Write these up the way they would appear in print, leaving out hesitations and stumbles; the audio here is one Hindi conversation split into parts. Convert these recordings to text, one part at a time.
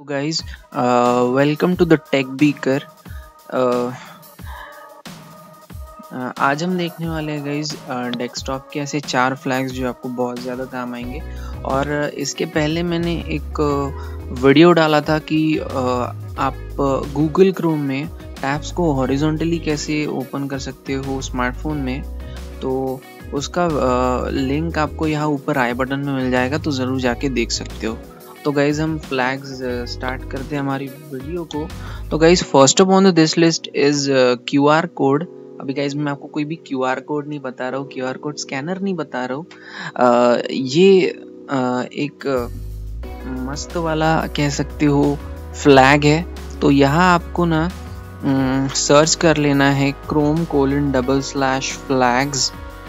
Guys, welcome to the Tech Beaker. uh, आज हम देखने वाले हैं गाइज डेस्कटॉप के ऐसे 4 फ्लैग्स जो आपको बहुत ज़्यादा काम आएंगे। और इसके पहले मैंने एक वीडियो डाला था कि आप गूगल क्रोम में टैब्स को हॉरिजॉन्टली कैसे ओपन कर सकते हो स्मार्टफोन में। तो उसका लिंक आपको यहाँ ऊपर आई बटन में मिल जाएगा, तो ज़रूर जाके देख सकते हो। तो गाइज हम फ्लैग्स स्टार्ट करते हैं हमारी वीडियो को। तो guys first of on this list is QR code. अभी गाइज मैं आपको कोई भी QR कोड नहीं बता रहा हूँ, QR कोड स्कैनर नहीं बता रहा हूँ। ये एक मस्त वाला कह सकते हो फ्लैग है। तो यहाँ आपको ना सर्च कर लेना है chrome:/flags।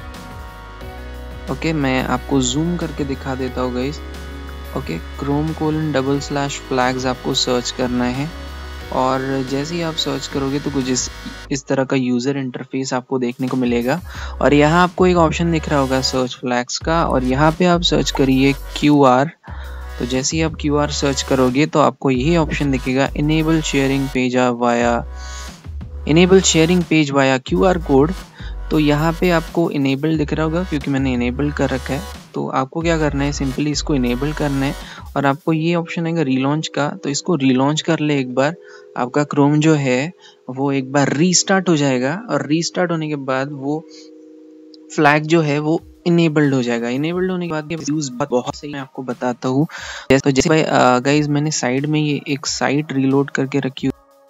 ओके, मैं आपको जूम करके दिखा देता हूँ गाइज। ओके, chrome:/flags आपको सर्च करना है। और जैसे ही आप सर्च करोगे तो कुछ इस तरह का यूज़र इंटरफेस आपको देखने को मिलेगा। और यहाँ आपको एक ऑप्शन दिख रहा होगा सर्च फ्लैग्स का, और यहाँ पे आप सर्च करिए QR। तो जैसे ही आप QR सर्च करोगे तो आपको यही ऑप्शन दिखेगा, enable sharing page via QR code. तो यहाँ पे आपको इनेबल दिख रहा होगा, क्योंकि मैंने इनेबल कर रखा है। तो आपको क्या करना है, सिंपली इसको इनेबल करना है। और आपको ये ऑप्शन आएगा रीलॉन्च का, तो इसको रीलॉन्च कर ले एक बार। आपका क्रोम जो है वो एक बार रीस्टार्ट हो जाएगा, और रीस्टार्ट होने के बाद वो फ्लैग जो है वो इनेबल्ड हो जाएगा। इनेबल्ड होने के बाद यूज बहुत सही मैं आपको बताता हूँ। तो जैसे भाई गाइज मैंने साइड में ये एक साइट रीलोड करके रखी।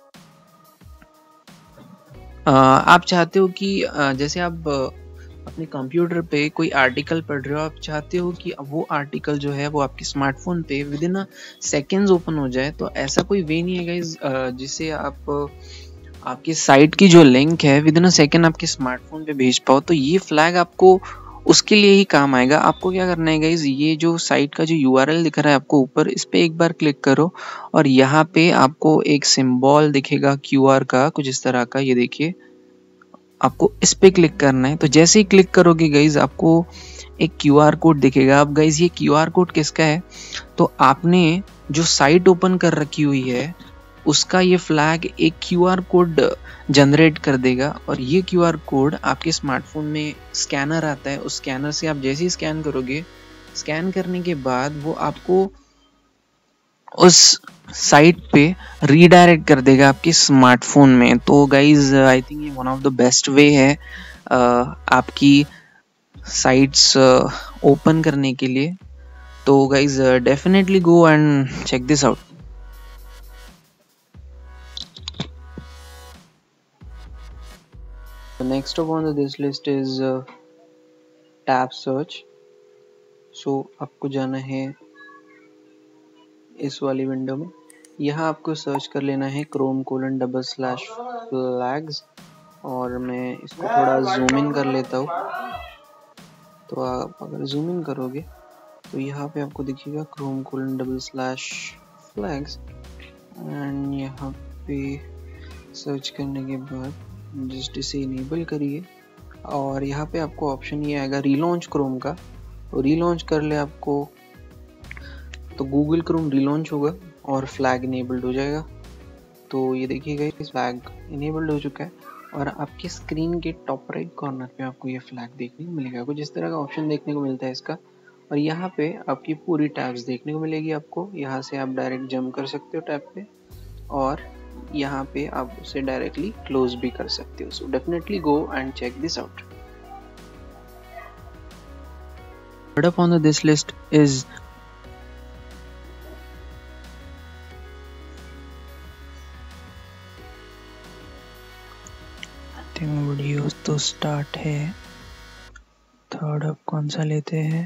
आप चाहते हो कि जैसे आप अपने कंप्यूटर पे कोई आर्टिकल पढ़ रहे हो, आप चाहते हो कि वो आर्टिकल जो है वो आपके स्मार्टफोन पे विद इन सेकेंड्स ओपन हो जाए। तो ऐसा कोई वे नहीं है गाइज जिससे आप आपकी साइट की जो लिंक है विद इन सेकेंड आपके स्मार्टफोन पे भेज पाओ। तो ये फ्लैग आपको उसके लिए ही काम आएगा। आपको क्या करना है गाइज, ये जो साइट का जो URL दिख रहा है आपको ऊपर, इस पे एक बार क्लिक करो। और यहाँ पे आपको एक सिंबल दिखेगा QR का, कुछ इस तरह का, ये देखिए। आपको इस पे क्लिक करना है। तो जैसे ही क्लिक करोगे गाइज आपको एक QR कोड दिखेगा। अब गाइज ये QR कोड किसका है, तो आपने जो साइट ओपन कर रखी हुई है उसका ये फ्लैग एक QR कोड जनरेट कर देगा। और ये QR कोड आपके स्मार्टफोन में स्कैनर आता है, उस स्कैनर से आप जैसे ही स्कैन करोगे, स्कैन करने के बाद वो आपको उस साइट पे रीडायरेक्ट कर देगा आपके स्मार्टफोन में। तो गाइज आई थिंक ये one of the best way है आपकी साइट्स ओपन करने के लिए। तो guys definitely go and check this out. Next on this list is tab search. So आपको जाना है इस वाली विंडो में। यहाँ आपको सर्च कर लेना है chrome:/flags। और मैं इसको थोड़ा जूम इन कर लेता हूँ। तो आप अगर जूम इन करोगे तो यहाँ पे आपको दिखेगा chrome:/flags। एंड यहाँ पे सर्च करने के बाद जस्ट इसे इनेबल करिए। और यहाँ पे आपको ऑप्शन ये आएगा रीलॉन्च क्रोम का, तो रीलॉन्च कर ले आपको। तो गूगल क्रोम रीलॉन्च होगा और फ्लैग इनेबल्ड हो जाएगा। तो ये देखिएगा इस फ्लैग इनेबल्ड हो चुका है। और आपके स्क्रीन के टॉप राइट कॉर्नर पे आपको ये फ्लैग देखने को मिलेगा, कुछ इस तरह का ऑप्शन देखने को मिलता है इसका। और यहाँ पे आपकी पूरी टैब्स देखने को मिलेगी आपको। यहाँ से आप डायरेक्ट जंप कर सकते हो टैब पे, और यहाँ पे आप उसे डायरेक्टली क्लोज भी कर सकते हो। So definitely go and check this out. Third up on this list is video तो स्टार्ट है। थर्ड अप कौन सा लेते हैं,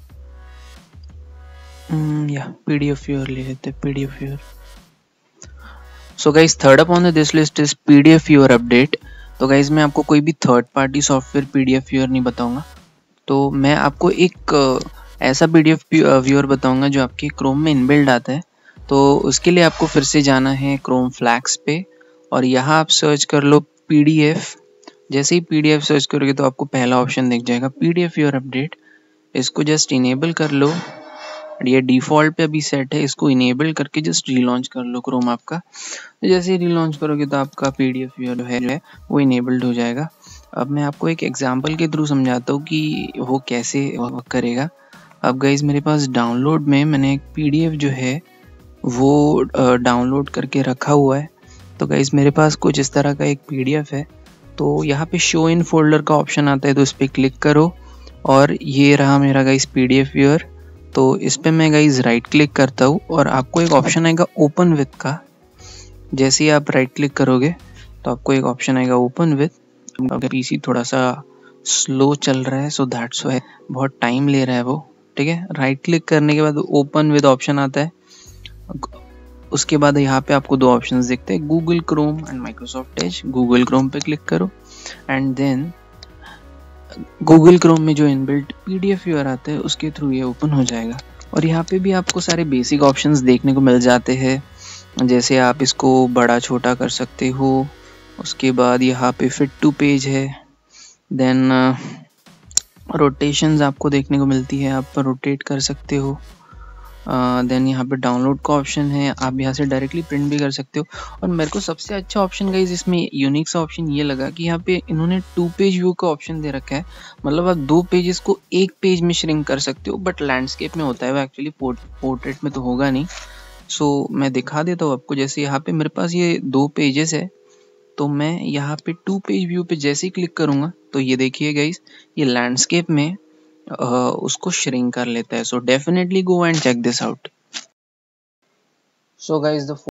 या PDF व्यूअर ले लेते हैं, PDF viewer. So guys third up on this list is PDF viewer update. तो गाइज मैं आपको कोई भी third party software PDF viewer नहीं बताऊंगा। तो मैं आपको एक ऐसा PDF व्यूअर बताऊंगा जो आपके क्रोम में इनबिल्ड आता है। तो उसके लिए आपको फिर से जाना है क्रोम फ्लैग्स पे, और यहाँ आप सर्च कर लो PDF। जैसे ही PDF सर्च करोगे तो आपको पहला ऑप्शन दिख जाएगा PDF व्यूअर अपडेट। इसको जस्ट इनेबल कर लो। ये डिफ़ॉल्ट पे अभी सेट है, इसको इनेबल करके जस्ट रीलॉन्च कर लो क्रोम आपका। जैसे ही रीलॉन्च करोगे तो आपका पीडीएफ व्यूअर जो है वो इनेबल्ड हो जाएगा। अब मैं आपको एक एग्जांपल के थ्रू समझाता हूँ कि वो कैसे वर्क करेगा। अब गाइस मेरे पास डाउनलोड में मैंने एक पीडीएफ जो है वो डाउनलोड करके रखा हुआ है। तो गाइस मेरे पास कुछ इस तरह का एक पीडीएफ है। तो यहाँ पे शो इन फोल्डर का ऑप्शन आता है, तो इस पर क्लिक करो और ये रहा मेरा गाइस पीडीएफ व्यूअर। तो इस पे मैं गाइस राइट क्लिक करता हूँ और आपको एक ऑप्शन आएगा ओपन विथ का। जैसे ही आप राइट क्लिक करोगे तो आपको एक ऑप्शन आएगा ओपन विथ। आपका पीसी थोड़ा सा स्लो चल रहा है, सो दैट्स व्हाई बहुत टाइम ले रहा है वो, ठीक है। राइट क्लिक करने के बाद ओपन विद ऑप्शन आता है। उसके बाद यहाँ पे आपको दो ऑप्शंस दिखते हैं, Google Chrome and Microsoft Edge. Google Chrome पे क्लिक करो एंड देन गूगल क्रोम में जो इनबिल्ट पीडीएफ व्यूअर आता है उसके थ्रू ये ओपन हो जाएगा। और यहाँ पे भी आपको सारे बेसिक ऑप्शंस देखने को मिल जाते हैं, जैसे आप इसको बड़ा छोटा कर सकते हो। उसके बाद यहाँ पे फिट टू पेज है, देन रोटेशंस आपको देखने को मिलती है, आप रोटेट कर सकते हो। देन यहाँ पे डाउनलोड का ऑप्शन है, आप यहाँ से डायरेक्टली प्रिंट भी कर सकते हो। और मेरे को सबसे अच्छा ऑप्शन गाइस इसमें यूनिक सा ऑप्शन ये लगा कि यहाँ पे इन्होंने 2 पेज व्यू का ऑप्शन दे रखा है। मतलब आप 2 पेजेस को 1 पेज में श्रिंक कर सकते हो, बट लैंडस्केप में होता है वो, एक्चुअली पोर्ट्रेट में तो होगा नहीं। सो मैं दिखा देता हूँ आपको। जैसे यहाँ पे मेरे पास ये 2 पेजेस है, तो मैं यहाँ पे 2 पेज व्यू पे जैसे ही क्लिक करूँगा तो ये देखिए गाइस ये लैंडस्केप में उसको श्रिंक कर लेता है। So definitely go and check this out. So guys the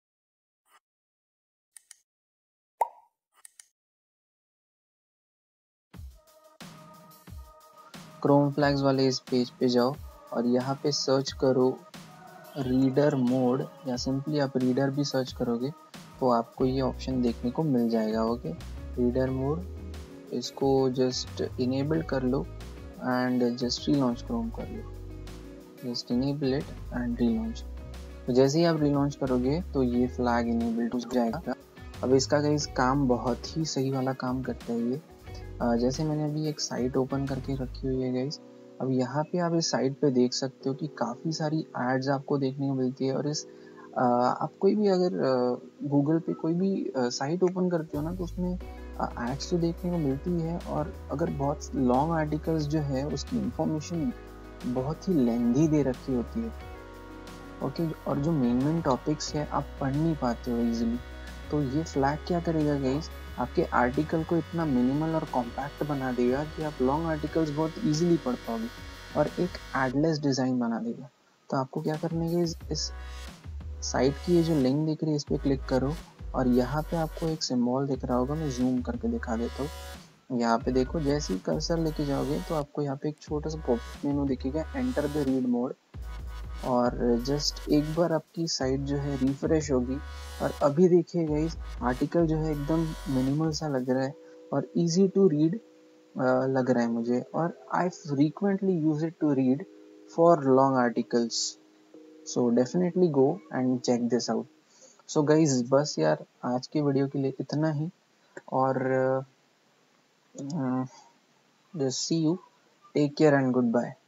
Chrome flags वाले इस पेज पे जाओ और यहाँ पे सर्च करो रीडर मोड, या सिंपली आप रीडर भी सर्च करोगे तो आपको ये ऑप्शन देखने को मिल जाएगा। ओके, रीडर मोड, इसको जस्ट इनेबल कर लो एंड जस्ट रीलॉन्च क्रोम कर लो। Just enable it and relaunch. तो जैसे ही आप रीलॉन्च करोगे तो ये फ्लैग इनेबल्ड हो जाएगा। अब इसका गाइस काम बहुत ही सही वाला काम करता है ये। जैसे मैंने अभी एक साइट ओपन करके रखी हुई है गाइस। अब यहाँ पे आप इस साइट पे देख सकते हो कि काफ़ी सारी एड्स आपको देखने को मिलती है। और इस आप कोई भी अगर गूगल पे कोई भी साइट ओपन करते हो ना तो उसमें एड्स तो देखने को मिलती है। और अगर बहुत लॉन्ग आर्टिकल्स जो है उसकी इंफॉर्मेशन बहुत ही लेंथी दे रखी होती है। ओके, और जो मेन टॉपिक्स है आप पढ़ नहीं पाते हो इजीली। तो ये फ्लैग क्या करेगा गाइस, आपके आर्टिकल को इतना मिनिमल और कॉम्पैक्ट बना देगा कि आप लॉन्ग आर्टिकल्स बहुत इजीली पढ़ पाओगे और एक एडलेस डिज़ाइन बना देगा। तो आपको क्या करने के इस साइट की ये जो लिंक दिख रही है इस पर क्लिक करो और यहाँ पे आपको एक सिंबल दिख रहा होगा, मैं जूम करके दिखा देता हूँ। यहाँ पे देखो, जैसे ही कर्सर लेके जाओगे तो आपको यहाँ पे एक छोटा सा पॉपअप मेनू दिखेगा, एंटर द रीड मोड। और जस्ट एक बार आपकी साइट जो है रिफ्रेश होगी और अभी देखिए गाइस आर्टिकल जो है एकदम मिनिमल सा लग रहा है और इजी टू रीड लग रहा है मुझे। और I frequently use it to read for long articles. So definitely go and check this out. So guys बस यार आज की वीडियो के लिए इतना ही। और just see you, take care and good bye.